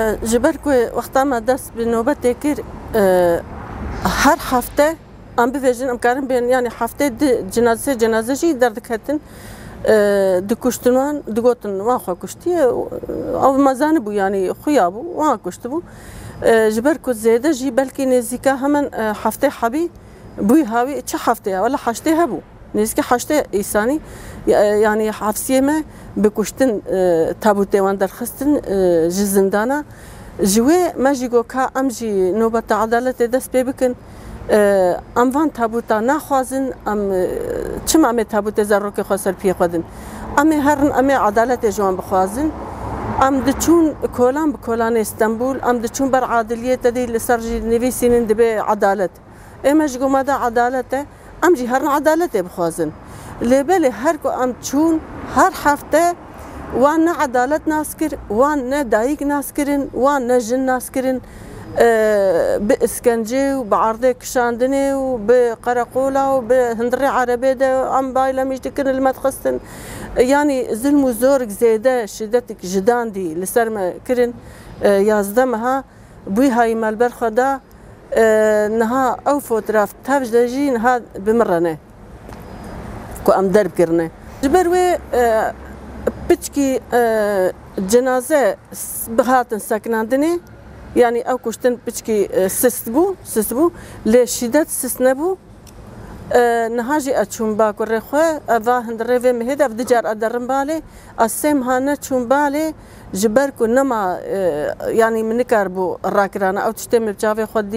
جبر کو وقتا ما دست به نوبت کر هر هفته ام بفجن ام کارم بین یعنی هفته جنازه جی درد کتن دکشتنوان دگوتن وان خو کشتی او مزان بو یعنی خویا بو وان کشت بو جبر کو زیده جی بلکی نزدیکا همان هفته حبی بوی هاوی چه هفته ولا هشته هبو نزدیک هشته ایسانی yani hafsiyeme bekuştun tabut devan derxistin ji zindana jiwe majigo ka amji nobat adalet dest pê bikin em van tabuta naxwazin em çima em tabut zarokê xwe ser pê xwedin em herin em adaletê ji wan bixwazin em diçûn kolan bi kolanê İstanbul em diçûn ber adiliyetê de li ser jî nivîsînin dibe adalet ême ji goma da adalet e em jî herin adaletê bixwazin لبالي هركو أم تشون هر حفته وان عدالة ناسكر وان دايق ناسكرن وان جن ناسكرن بإسكنجي وبعرضي كشاندني وبقرقولة وبهندري عربي ده أم بايلا مش تكن المدخستن يعني ظلم وزورك زيادة شدتك جدان دي لسر ما كرن يازدمها بوي هاي مالبر خدا نها أو فوتراف تفجدجي نها بمرنه کو ام درب کرنه جبروی بچکی جنازه بهاتن سکناندنی یعنی او کشتن بچکی سست بو لشدت سست نبو نهاجی اچون با کره خو اوا هندره و مهد اف دجار ادرم باله اسم هانه چون باله جبر کو نما یعنی منکر بو راکرانه او تشتم بچاوی خودی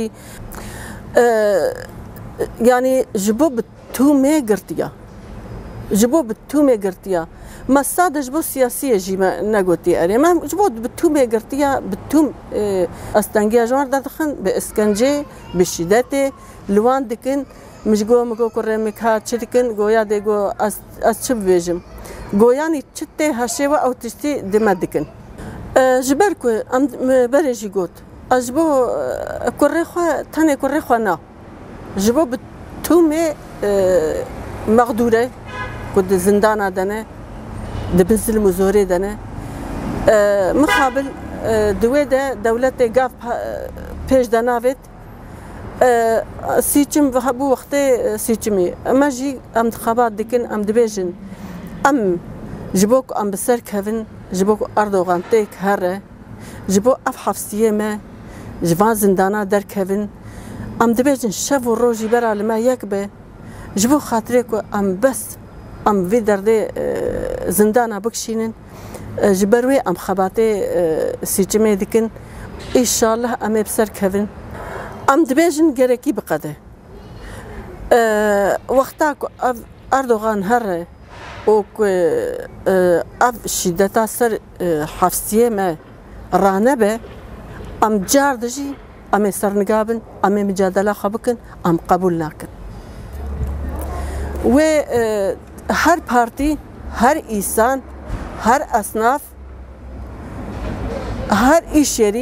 یعنی جبو تو می گرتیا جبو بتومي قرتيا ما صادج بو سياسية جيما نقولتي أنا ما جبو بتومي قرتيا بتوم أستنجيا جوار دخن بإسكنجي بالشدة لوان دكن مش مجو كرمك ها تشتكن جويا ديجو أشوف بيجم جوياني تشتى هشوا أو تشتى دمدكن جبركو أم بريجي قط أجبو كرخوا تاني كرخوا نا جبو بتومي مقدورة كود زندانة دنا دبنزل مزوري دنا مقابل دويدة دولة قاف بيش دنافت سيتم بو وقت سيتمي أما جي أم انتخابات دكن أم دبيجن أم جبوك أم بسر كفن جبوك أردوغان تيك هره جبو أف حفصية ما جبان زندانة در كفن أم دبيجن شف وروجي برا لما يكبه جبو خاطرك أم بس أم في درده زندانا بكشينن جبروي أم خباتي سيجمي دكن إن شاء الله أم بسر كفن أم دبيجن جركي بقده وقتاك أردوغان هره وك أف شدتا سر حفصية ما رانبه أم جاردجي أم سرنقابن أم مجادلة خبكن أم قبول ناكن و هر پارتی هر انسان هر اصناف هر ایشری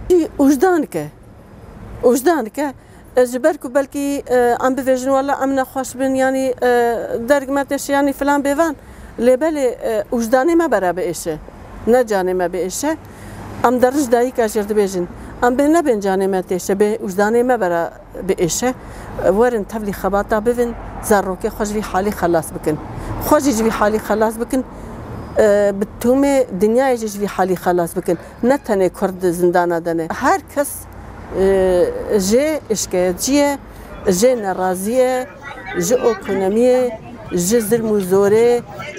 وجدان که جبر کو بلکی ام بفجن ولا ام نخوش بن یعنی درگمتش یعنی فلان بیوان لبل وجدانی ما برا بشه نه جانی ما بشه ام درج دایی کاشرد بجن ام به نه بن جانی ما تشه به وجدانی ما برا بشه ورن تبلي خباطه بفن زروكي خوش في حالي خلاص بكن خوش يجي في حالي خلاص بكن بتومي دنيا يجي في حالي خلاص بكن نتني كرد زندانه دنه هر كس جي اشكاجيه جي نرازيه جي ايكونوميه جي ظلم وزوري